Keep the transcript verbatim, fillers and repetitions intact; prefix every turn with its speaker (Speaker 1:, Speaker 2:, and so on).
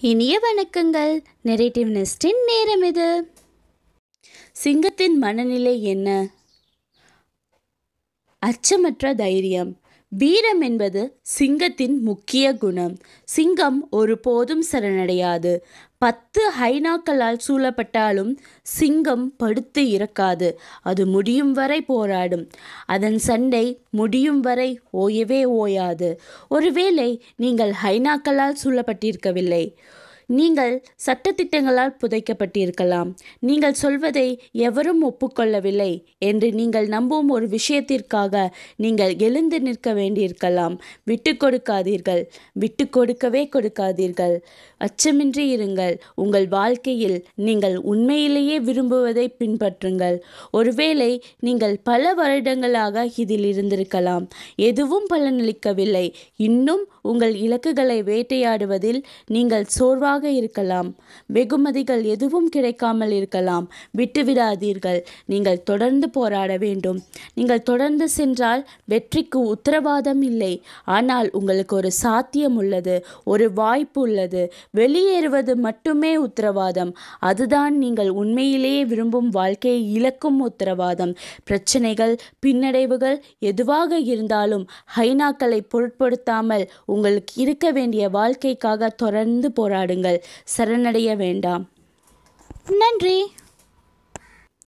Speaker 1: இனிய வணக்கங்கள். நெரேட்டிவ் நெஸ்டின் நேரம் இது. சிங்கத்தின் மனநிலை என்ன? அச்சமற்ற தைரியம். வீரம் என்பது சிங்கத்தின் முக்கிய குணம். சிங்கம் ஒருபோதும் சரணடையாது. பத்து ஹைனாக்களால் சூழப்பட்டாலும் சிங்கம் படுத்து இறக்காது. அது முடியும் வரை போராடும். அதன் சண்டை முடியும் வரை ஓயவே ஓயாது. ஒருவேளை நீங்கள் ஹைனாக்களால் சூழப்பட்டிருக்கவில்லை, நீங்கள் சட்டத்திட்டங்களால் புதைக்கப்பட்டிருக்கலாம். நீங்கள் சொல்வதை எவரும் ஒப்புக்கொள்ளவில்லை என்று நீங்கள் நம்பும் ஒரு விஷயத்திற்காக நீங்கள் எழுந்து நிற்க வேண்டியிருக்கலாம். விட்டு கொடுக்காதீர்கள். விட்டு கொடுக்கவே கொடுக்காதீர்கள். அச்சமின்றி இருங்கள். உங்கள் வாழ்க்கையில் நீங்கள் உண்மையிலேயே விரும்புவதை பின்பற்றுங்கள். ஒருவேளை நீங்கள் பல வருடங்களாக இதில் இருந்திருக்கலாம். எதுவும் பலனளிக்கவில்லை. இன்னும் உங்கள் இலக்குகளை வேட்டையாடுவதில் நீங்கள் சோர்வாக இருக்கலாம். வெகுமதிகள் எதுவும் கிடைக்காமல் இருக்கலாம். விட்டுவிடாதீர்கள். நீங்கள் தொடர்ந்து போராட வேண்டும். நீங்கள் தொடர்ந்து சென்றால் வெற்றிக்கு உத்தரவாதம் இல்லை. ஆனால் உங்களுக்கு ஒரு சாத்தியம் உள்ளது, ஒரு வாய்ப்பு உள்ளது. வெளியேறுவது மட்டுமே உத்தரவாதம். அதுதான் நீங்கள் உண்மையிலேயே விரும்பும் வாழ்க்கையை இழக்கும் உத்தரவாதம். பிரச்சனைகள், பின்னடைவுகள் எதுவாக இருந்தாலும் ஹைனாக்களை பொருட்படுத்தாமல் உங்களுக்கு இருக்க வேண்டிய வாழ்க்கைக்காக தொடர்ந்து போராடுங்கள். சரணடைய வேண்டாம். நன்றி.